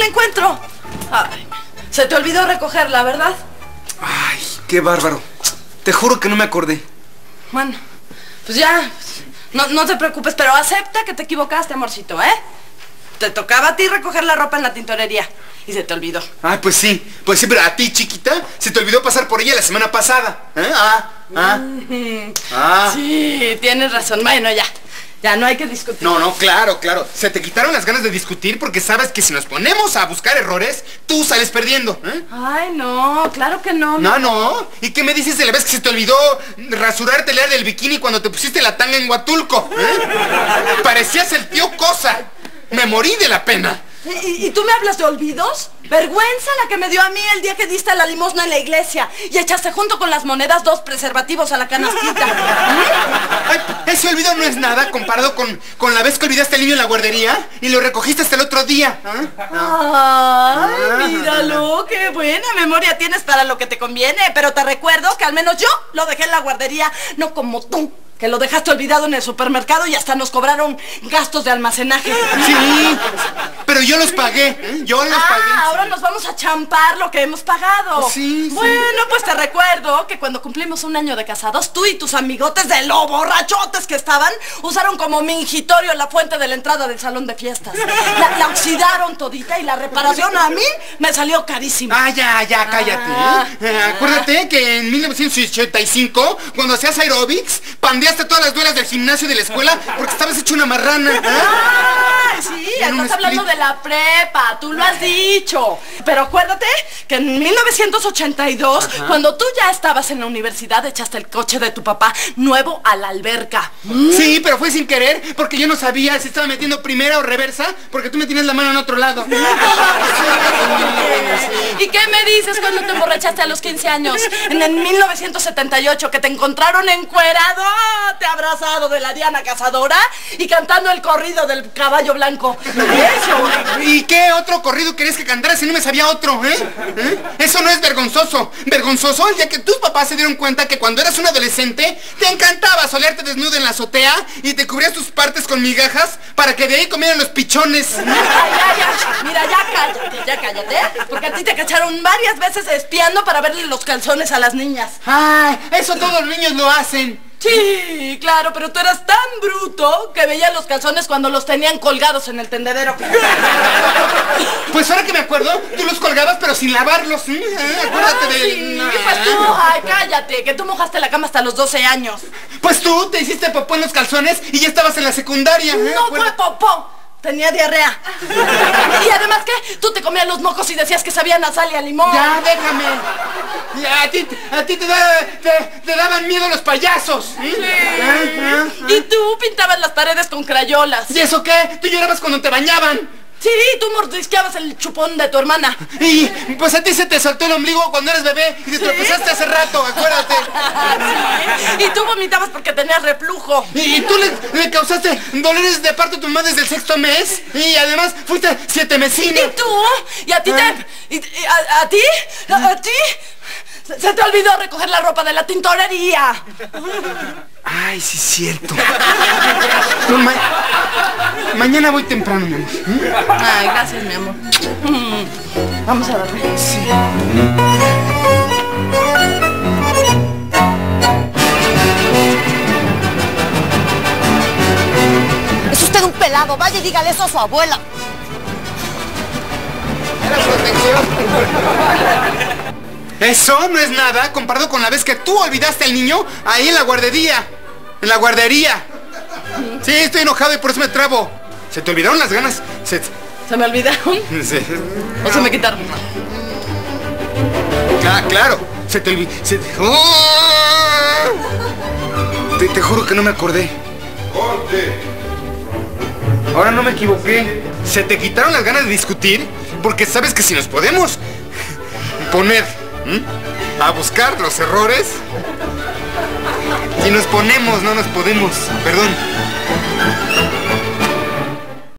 encuentro. Ay, se te olvidó recogerla, ¿verdad? Ay, qué bárbaro. Te juro que no me acordé. Bueno, pues ya, no te preocupes, pero acepta que te equivocaste, amorcito, ¿eh? Te tocaba a ti recoger la ropa en la tintorería y se te olvidó. Ay, pues sí, pero a ti, chiquita, se te olvidó pasar por ella la semana pasada. Sí, tienes razón. Bueno, ya no hay que discutir. No, claro. Se te quitaron las ganas de discutir porque sabes que si nos ponemos a buscar errores, tú sales perdiendo, ¿eh? Ay, no, claro que no. No. ¿Y qué me dices de la vez que se te olvidó rasurarte el área del bikini cuando te pusiste la tanga en Huatulco? Parecías el tío Cosa. Me morí de la pena. ¿Y tú me hablas de olvidos? Vergüenza la que me dio a mí el día que diste la limosna en la iglesia y echaste junto con las monedas 2 preservativos a la canastita. Ay, ese olvido no es nada comparado con la vez que olvidaste al niño en la guardería y lo recogiste hasta el otro día. Ay, míralo, qué buena memoria tienes para lo que te conviene. Pero te recuerdo que al menos yo lo dejé en la guardería, no como tú, que lo dejaste olvidado en el supermercado y hasta nos cobraron gastos de almacenaje. Sí, pero yo los pagué, ¿eh? Yo los pagué. Ahora nos vamos a champar lo que hemos pagado. Sí. Bueno, pues te recuerdo que cuando cumplimos 1 año de casados, tú y tus amigotes de lo borrachotes que estaban, usaron como mingitorio la fuente de la entrada del salón de fiestas. La oxidaron todita y la reparación a mí me salió carísima. Ya, cállate. Acuérdate que en 1985, cuando hacías aeróbics, pandeaste todas las duelas del gimnasio de la escuela porque estabas hecho una marrana. Sí, estás hablando de la prepa, tú lo has dicho. Pero acuérdate que en 1982, cuando tú ya estabas en la universidad, echaste el coche de tu papá nuevo a la alberca. Sí, pero fue sin querer, porque yo no sabía si estaba metiendo primera o reversa, porque tú me tienes la mano en otro lado. ¿Y qué me dices cuando te emborrachaste a los 15 años? En el 1978, que te encontraron encuerado, te abrazado de la Diana Cazadora y cantando el corrido del caballo blanco. Eso. ¿Y qué otro corrido querías que cantara si no me sabía otro, Eso no es vergonzoso. Vergonzoso el día que tus papás se dieron cuenta que cuando eras un adolescente te encantaba solearte desnudo en la azotea y te cubrías tus partes con migajas para que de ahí comieran los pichones. Mira, ya cállate, porque a ti te cacharon varias veces espiando para verle los calzones a las niñas. Ay, eso todos los niños lo hacen. Sí, claro, pero tú eras tan bruto que veías los calzones cuando los tenían colgados en el tendedero. Pues ahora que me acuerdo, tú los colgabas pero sin lavarlos. Acuérdate de... Sí, pues tú, cállate, que tú mojaste la cama hasta los 12 años. Pues tú te hiciste popó en los calzones y ya estabas en la secundaria. No fue popó. Tenía diarrea. Y además, ¿qué? Tú te comías los mocos y decías que sabían a sal y a limón. Ya, déjame. A ti te daban miedo los payasos. Sí. Y tú pintabas las paredes con crayolas. ¿Y eso qué? Tú llorabas cuando te bañaban. Sí, tú mordisqueabas el chupón de tu hermana. Y pues a ti se te saltó el ombligo cuando eres bebé y te tropezaste hace rato, acuérdate. Sí. Y tú vomitabas porque tenías reflujo. Y tú le causaste dolores de parto a tu mamá desde el 6º mes. Y además fuiste 7 mesina. ¿Y tú? ¿Y a ti ¿A ti? Se te olvidó recoger la ropa de la tintorería. Ay, sí es cierto. No, mañana voy temprano, mi amor. Ay, gracias, mi amor. Vamos a dormir. Sí. Es usted un pelado, vaya y dígale eso a su abuela. Era protección. Eso no es nada comparado con la vez que tú olvidaste al niño ahí en la guardería. En la guardería. Sí, estoy enojado y por eso me trabo. ¿Se te olvidaron las ganas? ¿Se me olvidaron? Sí. ¿O se me quitaron? Claro. Se te olvidó. Te juro que no me acordé. ¡Corte! Ahora no me equivoqué. Se te quitaron las ganas de discutir porque sabes que si nos podemos poner a buscar los errores, si nos ponemos, no nos podemos. Perdón.